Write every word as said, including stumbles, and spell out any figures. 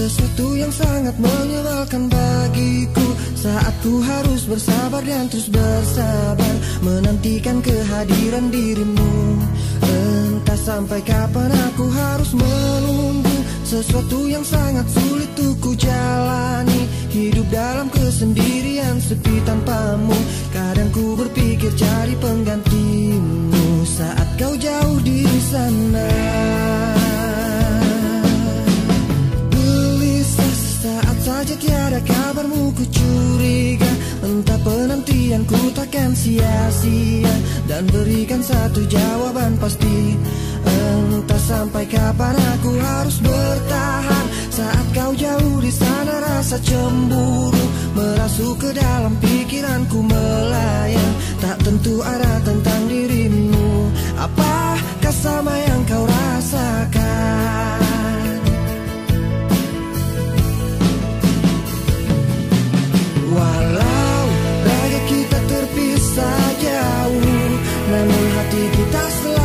Sesuatu yang sangat menyebalkan bagiku saat ku harus bersabar dan terus bersabar menantikan kehadiran dirimu. Entah sampai kapan aku harus menunggu sesuatu yang sangat sulit untuk ku jalani. Hidup dalam kesendirian sepi tanpamu. Kadang ku berpikir cari penggantimu saat kau jauh di sana. Saat saja tiada kabarmu ku curiga, entah penantianku takkan sia-sia, dan berikan satu jawaban pasti. Entah sampai kapan aku harus bertahan saat kau jauh di sana. Rasa cemburu merasuk ke dalam pikiranku melayang, tak tentu arah tentang dirimu. Apakah sama yang kau rasakan? Walau raga kita terpisah jauh, namun hati kita selalu